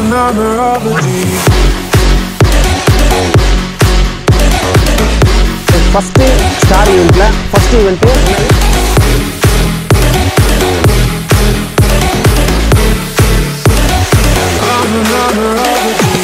number of a dream. First star event la first event I'm a number of a dream.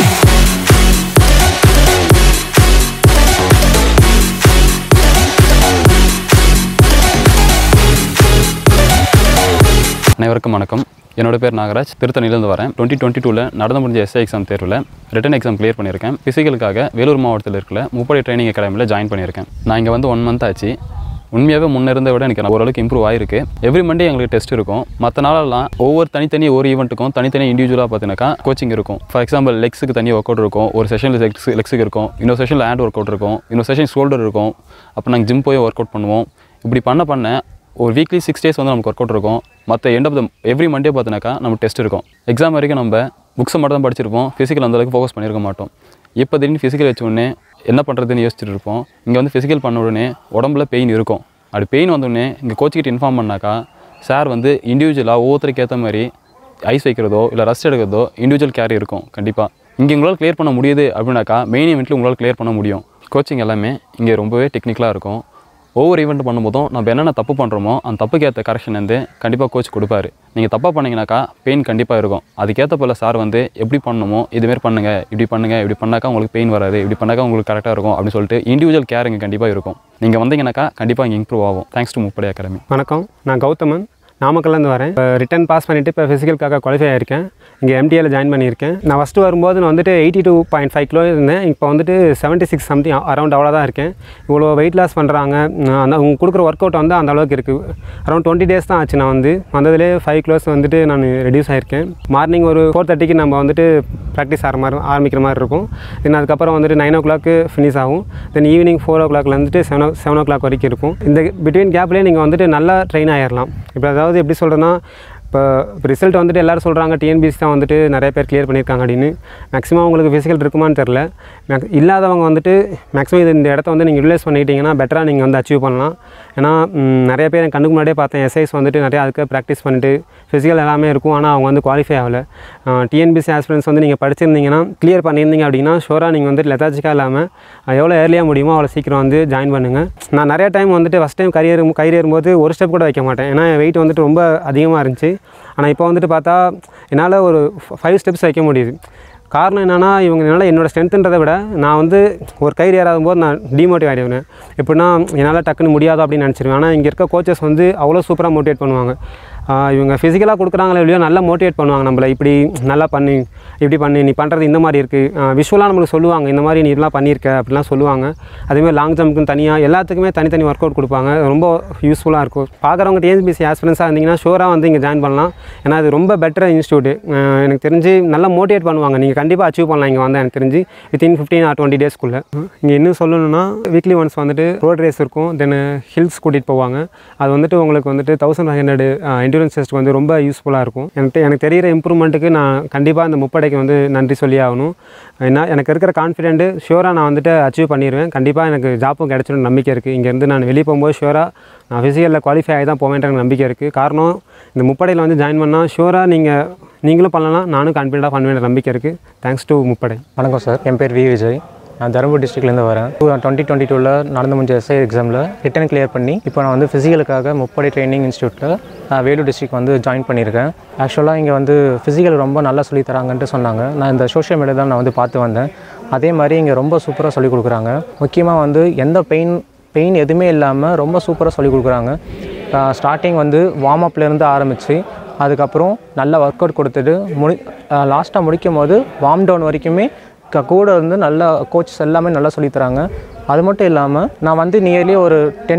அனைவருக்கும் வணக்கம். என்னோட பேர் நாகராஜ். திருத்தணியிலேருந்து வரேன். 2022 நடந்து முடிஞ்ச எஸ்ஐ எக்ஸாம் தேர்வில் ரிட்டன் எக்ஸாம் கிளியர் பண்ணியிருக்கேன். ஃபிசிக்கலுக்காக வேலூர் மாவட்டத்தில் இருக்கிற முப்படை ட்ரைனிங் அகாடமியில் ஜாயின் பண்ணியிருக்கேன். நான் இங்கே வந்து 1 மந்த் ஆச்சு. உண்மையாகவே முன்னே இருந்த விட எனக்கு ஓரளவுக்கு இம்ப்ரூவ் ஆயிருக்கு. எவ்ரி மண்டே எங்களுக்கு டெஸ்ட் இருக்கும். மற்ற நாளெல்லாம் ஒவ்வொரு தனித்தனி ஒரு ஈவெண்ட்டுக்கும் தனித்தனி இண்டிவிஜுவலாக பார்த்தீங்கன்னாக்கா கோச்சிங் இருக்கும். ஃபார் எக்ஸாம்பிள் லெக்ஸுக்கு தனி ஒர்க் அவுட் இருக்கும். ஒரு செஷனில் லெக்ஸுக்கு இருக்கும், இன்னொரு செஷனில் ஹேண்ட் ஒர்க் அவுட் இருக்கும், இன்னொரு செஷன் ஷோல்டர் இருக்கும். அப்போ நாங்கள் ஜிம் போய் ஒர்க் அவுட் பண்ணுவோம். இப்படி பண்ண ஒரு வீக்லி 6 days வந்து நமக்கு ஒர்க் அவுட் இருக்கும். மற்ற end of the every Monday பார்த்தினாக்கா நம்ம டெஸ்ட் இருக்கும். எக்ஸாம் வரைக்கும் நம்ம புக்ஸை மட்டும் தான் படிச்சிருப்போம். ஃபிசிக்கல் அந்தளவுக்கு ஃபோக்கஸ் பண்ணியிருக்க மாட்டோம். இப்போ திடீர்னு ஃபிசிக்கல் வச்ச உடனே என்ன பண்ணுறதுன்னு யோசிச்சுட்டு இருப்போம். இங்கே வந்து ஃபிசிக்கல் பண்ண உடனே உடம்புல பெயின் இருக்கும். அப்படி பெயின் வந்தோடனே இங்கே கோச்சிக்கிட்ட இன்ஃபார்ம் பண்ணாக்கா சார் வந்து இண்டிவிஜுவலாக ஒவ்வொருத்தருக்கு ஏற்ற மாதிரி ஐஸ் வைக்கிறதோ இல்லை ரெஸ்ட் எடுக்கிறதோ இண்டிவிஜுவல் கேர் இருக்கும். கண்டிப்பாக இங்கே உங்களால் கிளியர் பண்ண முடியுது அப்படின்னாக்கா மெயின் ஈவெண்ட்டில் உங்களால் கிளியர் பண்ண முடியும். கோச்சிங் எல்லாமே இங்கே ரொம்பவே டெக்னிக்கலாக இருக்கும். ஒவ்வொரு ஈவெண்ட் பண்ணும்போதும் நம்ம என்னென்ன தப்பு பண்ணுறோமோ அந்த தப்புக்கு ஏற்ற கரெக்ஷன் வந்து கண்டிப்பாக கோச் கொடுப்பாரு. நீங்கள் தப்பாக பண்ணிங்கனாக்கா பெயின் கண்டிப்பாக இருக்கும். அதுக்கேற்ற போல் சார் வந்து எப்படி பண்ணணுமோ இதுமாரி பண்ணுங்கள், இப்படி பண்ணாக்கா உங்களுக்கு பெயின் வராது, இப்படி பண்ணாக்கா உங்களுக்கு கரெக்டாக இருக்கும் அப்படின்னு சொல்லிட்டு இண்டிவிஜுவல் கேர் இங்கே கண்டிப்பாக இருக்கும். நீங்கள் வந்தீங்கன்னாக்கா கண்டிப்பாக இங்கே இம்ப்ரூவ் ஆகும். Thanks to Muppadai academy. வணக்கம், நான் கௌதமன், நாமக்கல்லேருந்து வரேன். இப்போ ரிட்டன் பாஸ் பண்ணிவிட்டு இப்போ ஃபிசிக்கலுக்காக குவாலிஃபை ஆகிருக்கேன். இங்கே எம்டிஏல ஜாயின் பண்ணியிருக்கேன். நான் ஃபஸ்ட்டு வரும்போது நான் வந்துட்டு 82.5 கிலோ இருந்தேன். இப்போ வந்துட்டு 76 சம்திங் அரௌண்ட் அவ்வளோ தான் இருக்கேன். இவ்வளோ வெயிட் லாஸ் பண்ணுறாங்க. அந்த அவங்க கொடுக்குற ஒர்க் அவுட் வந்து அந்த அளவுக்கு இருக்குது. அரௌண்ட் 20 days தான் ஆச்சு. நான் வந்ததுலேயே 5 kilos வந்துட்டு நான் ரெடியூஸ் ஆகிருக்கேன். மார்னிங் ஒரு 4:30க்கு நம்ம வந்துட்டு ப்ராக்டிஸ் ஆரம்பிக்கிற மாதிரி இருக்கும். தென் அதுக்கப்புறம் வந்துட்டு 9 o'clock ஃபினிஷ் ஆகும். தென் ஈவினிங் 4 o'clockலேருந்து 7 o'clock வரைக்கும் இருக்கும். இந்த பிட்வீன் கேப்லேயே நீங்கள் வந்துட்டு நல்லா ட்ரெயின் ஆகிடலாம். இப்போ அதாவது எப்படி சொல்கிறேன்னா, இப்போ ரிசல்ட் வந்துட்டு எல்லோரும் சொல்கிறாங்க டிஎன்பிஎஸ்சி தான் வந்துட்டு நிறைய பேர் கிளியர் பண்ணியிருக்காங்க அப்படின்னு. மேக்ஸிமம் உங்களுக்கு ஃபிசிக்கல் இருக்குமான்னு தெரில. இல்லாதவங்க வந்துட்டு மேக்ஸிமம் இந்த இடத்த வந்து நீங்கள் யூட்டிலைஸ் பண்ணிக்கிட்டிங்கன்னா பெட்டராக நீங்கள் வந்து அச்சீவ் பண்ணலாம். ஏன்னா நிறைய பேர் என் கண்ணுக்கு முன்னாடியே பார்த்தேன். எஸ்ஐஸ் வந்துட்டு நிறையா அதுக்கு ப்ராக்டிஸ் பண்ணிட்டு ஃபிசிக்கல் எல்லாமே இருக்கும், ஆனால் அவங்க வந்து குவாலிஃபை ஆகலை. டிஎன்பிஎஸ்சி ஆஸ்பிரன்ஸ் வந்து நீங்கள் படிச்சிருந்தீங்கன்னா கிளியர் பண்ணியிருந்தீங்க அப்படின்னா ஷோராக நீங்கள் வந்துட்டு லெத்தாஜிக்காக இல்லாமல் எவ்வளோ ஏர்லியாக முடியுமோ அவ்வளோ சீக்கிரம் வந்து ஜாயின் பண்ணுங்கள். நான் நிறைய டைம் வந்துட்டு ஃபஸ்ட் டைம் கயிறு ஏறும்போது ஒரு ஸ்டெப் கூட வைக்க மாட்டேன். ஏன்னா வெயிட் வந்துட்டு ரொம்ப அதிகமாக இருந்துச்சு. ஆனால் இப்போ வந்துட்டு பார்த்தா என்னால் ஒரு 5 steps வைக்க முடியுது. காரணம் என்னென்னா, என்னால் என்னோடய ஸ்ட்ரென்த்துன்றதை விட நான் வந்து ஒரு கயிறு ஏறாதும் போது நான் டிமோட்டிவ் ஆகிடுவேன். எப்படின்னா என்னால் டக்குன்னு முடியாதோ அப்படின்னு நினச்சிருவேன். ஆனால் இங்கே இருக்க கோச்சஸ் வந்து அவ்வளோ சூப்பராக மோட்டிவேட் பண்ணுவாங்க. இவங்க ஃபிசிக்கலாக கொடுக்குறாங்களே இல்லையோ நல்லா மோட்டிவேட் பண்ணுவாங்க நம்மளை. இப்படி நல்லா பண்ணி, இப்படி பண்ணி, நீ பண்ணுறது இந்த மாதிரி இருக்குது. விஷுவலாக நம்மளுக்கு சொல்லுவாங்க, இந்த மாதிரி நீ இதெல்லாம் பண்ணியிருக்க அப்படிலாம் சொல்லுவாங்க. அதேமாதிரி லாங் ஜம்ப்புன்னு தனியாக எல்லாத்துக்குமே தனித்தனி ஒர்க் அவுட் கொடுப்பாங்க. ரொம்ப யூஸ்ஃபுல்லாக இருக்கும். பார்க்குறவங்க டிஎன்பிஎஸ்சி ஆஸ்பிரன்ஸாக இருந்தீங்கன்னா ஷோராக வந்து இங்கே ஜாயின் பண்ணலாம். ஏன்னா அது ரொம்ப பெட்டர் இன்ஸ்டியூட்டு. எனக்கு தெரிஞ்சு நல்லா மோட்டிவேட் பண்ணுவாங்க. நீங்கள் கண்டிப்பாக அச்சீவ் பண்ணலாம் இங்கே வந்து. எனக்கு தெரிஞ்சு வித்தின் 15 or 20 daysக்குள்ளே. இங்கே இன்னும் சொல்லணும்னா வீக்லி ஒன்ஸ் வந்துட்டு ரோட் ரேஸ் இருக்கும். தென் ஹில்ஸ் கூட்டிகிட்டு போவாங்க. அது வந்துட்டு உங்களுக்கு வந்துட்டு 1500 என்டூரன்ஸ் டெஸ்ட் வந்து ரொம்ப யூஸ்ஃபுல்லாக இருக்கும். எனக்கு தெரிகிற இம்ப்ரூவ்மெண்ட்டுக்கு நான் கண்டிப்பாக இந்த முப்படைக்கு வந்து நன்றி சொல்லி ஆகணும். ஏன்னா எனக்கு இருக்கிற கான்ஃபிடென்ட்டு ஷியோராக நான் வந்துட்டு அச்சீவ் பண்ணிடுவேன். கண்டிப்பாக எனக்கு ஜாப்பும் கிடச்சிடும் நம்பிக்கை இருக்குது. இங்கேருந்து நான் வெளியே போகும்போது ஷியோராக நான் ஃபிசிக்கலில் குவாலிஃபை ஆகி தான் போவேன்ற நம்பிக்கை இருக்குது. காரணம் இந்த முப்படையில் வந்து ஜாயின் பண்ணால் ஷியோராக நீங்களும் பண்ணலாம், நானும் கான்ஃபிடென்ட்டாக பண்ணுவேன் நம்பிக்கை இருக்குது. தேங்க்ஸ் டு முப்படை. வணக்கம் சார், என் பேர் வி விஜய். நான் தருமபுரி டிஸ்ட்ரிக்ட்லேருந்து வரேன். 2022 நடந்து முடிஞ்ச எஸ்ஐ எக்ஸாமில் ரிட்டன் கிளியர் பண்ணி இப்போ நான் வந்து ஃபிசிக்கலுக்காக முப்படை ட்ரைனிங் இன்ஸ்டியூட்டில் வேலூர் டிஸ்ட்ரிக்ட் வந்து ஜாயின் பண்ணியிருக்கேன். ஆக்சுவலாக இங்கே வந்து ஃபிசிக்கல் ரொம்ப நல்லா சொல்லி தராங்கன்ட்டு சொன்னாங்க. நான் இந்த சோஷியல் மீடியா தான் நான் வந்து பார்த்து வந்தேன். அதே மாதிரி இங்கே ரொம்ப சூப்பராக சொல்லிக் கொடுக்குறாங்க. முக்கியமாக வந்து எந்த பெயின் எதுவுமே இல்லாமல் ரொம்ப சூப்பராக சொல்லிக் கொடுக்குறாங்க. ஸ்டார்டிங் வந்து வார்ம் அப்லேருந்து ஆரம்பித்து அதுக்கப்புறம் நல்லா ஒர்க் அவுட் கொடுத்துட்டு லாஸ்ட்டாக முடிக்கும் போது வார்ம் டவுன் வரைக்குமே கூட வந்து நல்லா கோச்சஸ் எல்லாமே நல்லா சொல்லித்தராங்க. அது மட்டும் இல்லாமல் நான் வந்து நியர்லி ஒரு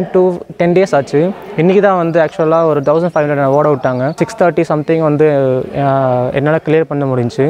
10 days ஆச்சு. இன்றைக்கி தான் வந்து ஆக்சுவலாக ஒரு 1500 ஓட விட்டாங்க. 6:30 சம்திங் வந்து என்னால் கிளியர் பண்ண முடிஞ்சு.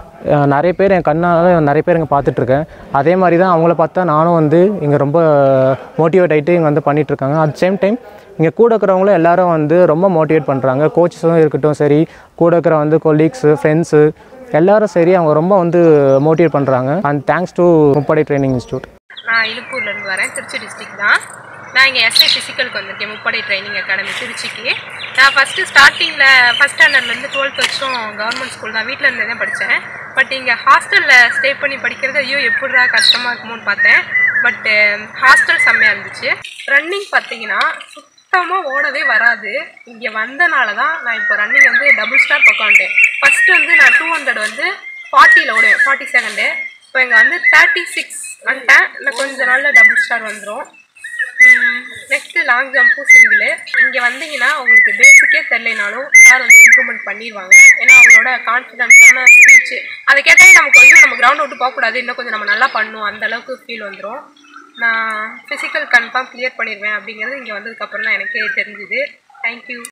நிறைய பேர் என் கண்ணால் நிறைய பேர் இங்கே பார்த்துட்ருக்கேன். அதே மாதிரி தான் அவங்கள பார்த்தா நானும் வந்து இங்கே ரொம்ப மோட்டிவேட் ஆகிட்டு இங்கே வந்து பண்ணிகிட்ருக்காங்க. அட் சேம் டைம் இங்கே கூட இருக்கிறவங்களும் எல்லோரும் வந்து ரொம்ப மோட்டிவேட் பண்ணுறாங்க. கோச்சஸும் இருக்கட்டும் சரி, கூட இருக்கிற வந்து கொலீக்ஸு, ஃப்ரெண்ட்ஸு எல்லாரும் சரி, அவங்க ரொம்ப வந்து மோட்டிவேட் பண்ணுறாங்க. And thanks to Muppadai training institute. நான் இலுப்பூர்லேருந்து வரேன், திருச்சி டிஸ்ட்ரிக்ட் தான். நான் இங்கே எஸ்ஐ ஃபிசிக்கலுக்கு வந்திருக்கேன், முப்படை ட்ரைனிங் அகாடமி திருச்சிக்கு. நான் ஃபஸ்ட்டு ஸ்டார்டிங்கில் ஃபஸ்ட் ஸ்டாண்டர்ட்லேருந்து 12th வரைக்கும் கவர்மெண்ட் ஸ்கூல் தான், வீட்டில் இருந்தே தான் படித்தேன். பட் இங்கே ஹாஸ்டலில் ஸ்டே பண்ணி படிக்கிறது ஐயோ எப்படிடா கஷ்டமாக இருக்குமோன்னு பார்த்தேன். பட்டு ஹாஸ்டல் செம்மையாக இருந்துச்சு. ரன்னிங் பார்த்தீங்கன்னா சுத்தமாக ஓடவே வராது. இங்கே வந்தனால தான் நான் இப்போ ரன்னிங் வந்து டபுள் ஸ்டார் பக்கம் வந்துட்டேன். ஃபஸ்ட்டு வந்து நான் 200 வந்து 40ல் ஓடுவேன், 40 செகண்டு. இப்போ இங்கே வந்து 36 வந்துட்டேன். இன்னும் கொஞ்சம் நாளில் டபுள் ஸ்டார் வந்துடும். நெக்ஸ்ட்டு லாங் ஜம்ப்பும் சிங்கிள். இங்கே வந்தீங்கன்னா உங்களுக்கு பேசிக்கே தெரியலனாலும் சார் வந்து இம்ப்ரூவ்மெண்ட் பண்ணிடுவாங்க. ஏன்னா அவங்களோட கான்ஃபிடென்ஸான ஸ்பீச்சு அதை கேட்டாலே நமக்கு வந்து நம்ம கிரவுண்ட் விட்டு போகக்கூடாது, இன்னும் கொஞ்சம் நம்ம நல்லா பண்ணுவோம், அந்தளவுக்கு ஃபீல் வந்துடும். நான் ஃபிசிக்கல் கன்ஃபார்ம் கிளியர் பண்ணிடுவேன் அப்படிங்கிறது இங்கே வந்ததுக்கப்புறம் தான் எனக்கே தெரிஞ்சுது. தேங்க்யூ.